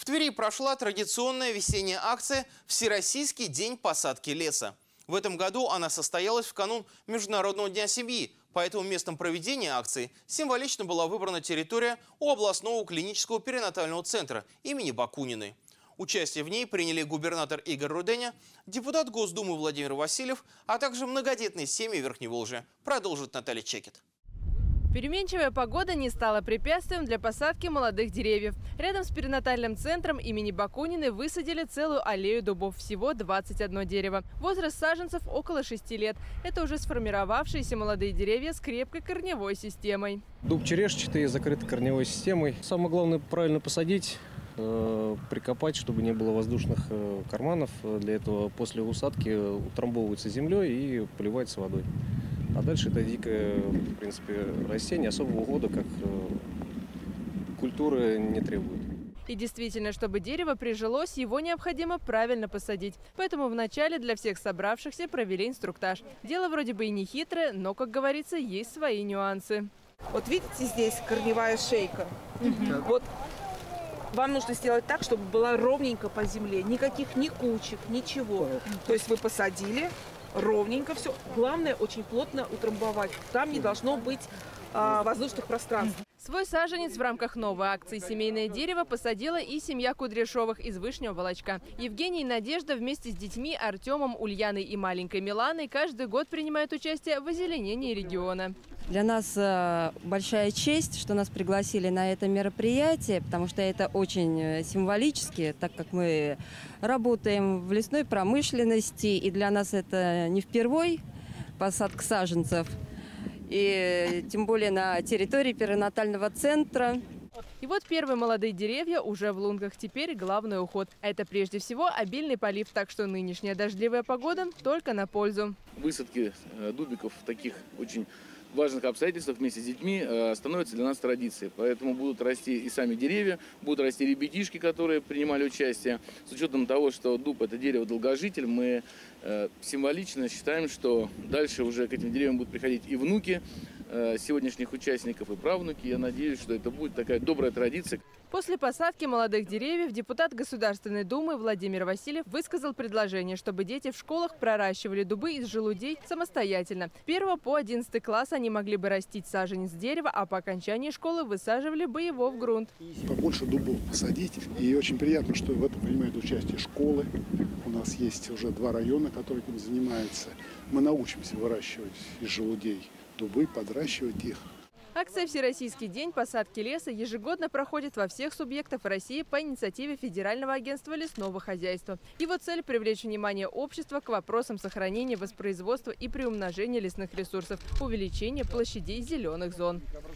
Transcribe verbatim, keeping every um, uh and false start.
В Твери прошла традиционная весенняя акция «Всероссийский день посадки леса». В этом году она состоялась в канун Международного дня семьи, поэтому местом проведения акции символично была выбрана территория у областного клинического перинатального центра имени Бакуниной. Участие в ней приняли губернатор Игорь Руденя, депутат Госдумы Владимир Васильев, а также многодетные семьи Верхневолжья. Продолжит Наталья Чекет. Переменчивая погода не стала препятствием для посадки молодых деревьев. Рядом с перинатальным центром имени Бакуниной высадили целую аллею дубов. Всего двадцать одно дерево. Возраст саженцев около шести лет. Это уже сформировавшиеся молодые деревья с крепкой корневой системой. Дуб черешчатый, закрыт корневой системой. Самое главное правильно посадить, э, прикопать, чтобы не было воздушных э, карманов. Для этого после усадки утрамбовывается землей и поливается водой. А дальше это дикое, в принципе, растение, особого ухода как культуры не требует. И действительно, чтобы дерево прижилось, его необходимо правильно посадить. Поэтому вначале для всех собравшихся провели инструктаж. Дело вроде бы и не хитрое, но, как говорится, есть свои нюансы. Вот видите, здесь корневая шейка. Угу. Вот вам нужно сделать так, чтобы была ровненько по земле. Никаких ни кучек, ничего. То есть вы посадили ровненько все. Главное, очень плотно утрамбовать. Там не должно быть а, воздушных пространств. Свой саженец в рамках новой акции «Семейное дерево» посадила и семья Кудряшовых из Вышнего Волочка. Евгений и Надежда вместе с детьми Артемом, Ульяной и маленькой Миланой каждый год принимают участие в озеленении региона. Для нас большая честь, что нас пригласили на это мероприятие, потому что это очень символически, так как мы работаем в лесной промышленности, и для нас это не впервой посадка саженцев. И тем более на территории перинатального центра. И вот первые молодые деревья уже в лунках. Теперь главный уход. Это прежде всего обильный полив, так что нынешняя дождливая погода только на пользу. Высадки дубиков в таких очень важных обстоятельствах вместе с детьми становится для нас традицией. Поэтому будут расти и сами деревья, будут расти ребятишки, которые принимали участие. С учетом того, что дуб – это дерево-долгожитель, мы символично считаем, что дальше уже к этим деревьям будут приходить и внуки сегодняшних участников, и правнуки. Я надеюсь, что это будет такая добрая традиция. После посадки молодых деревьев депутат Государственной Думы Владимир Васильев высказал предложение, чтобы дети в школах проращивали дубы из желудей самостоятельно. С первого по одиннадцатый класс они могли бы растить саженец дерева, а по окончании школы высаживали бы его в грунт. Побольше дубов посадить. И очень приятно, что в этом принимают участие школы. У нас есть уже два района, которые этим занимаются. Мы научимся выращивать из желудей дубы, подращивать их. Акция «Всероссийский день посадки леса» ежегодно проходит во всех субъектах России по инициативе Федерального агентства лесного хозяйства. Его цель – привлечь внимание общества к вопросам сохранения, воспроизводства и приумножения лесных ресурсов, увеличения площадей зеленых зон.